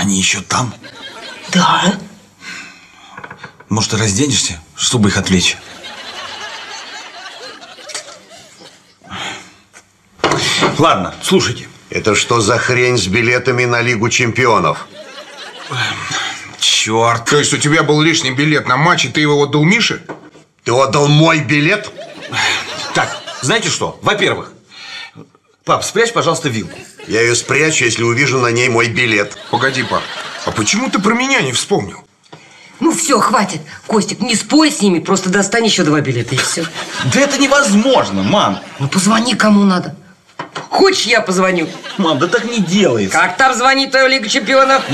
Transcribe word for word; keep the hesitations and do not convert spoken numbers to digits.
Они еще там? Да. Может, ты разденешься, чтобы их отвлечь? Ладно, слушайте. Это что за хрень с билетами на Лигу чемпионов? Черт. То есть у тебя был лишний билет на матч, и ты его отдал Мише? Ты отдал мой билет? Так, знаете что? Во-первых, пап, спрячь, пожалуйста, вилку. Я ее спрячу, если увижу на ней мой билет. Погоди, пап, а почему ты про меня не вспомнил? Ну все, хватит. Костик, не спорь с ними, просто достань еще два билета и все. Да это невозможно, мам. Ну позвони кому надо. Хочешь, я позвоню? Мам, да так не делается. Как там звонит твоя Лига чемпионов?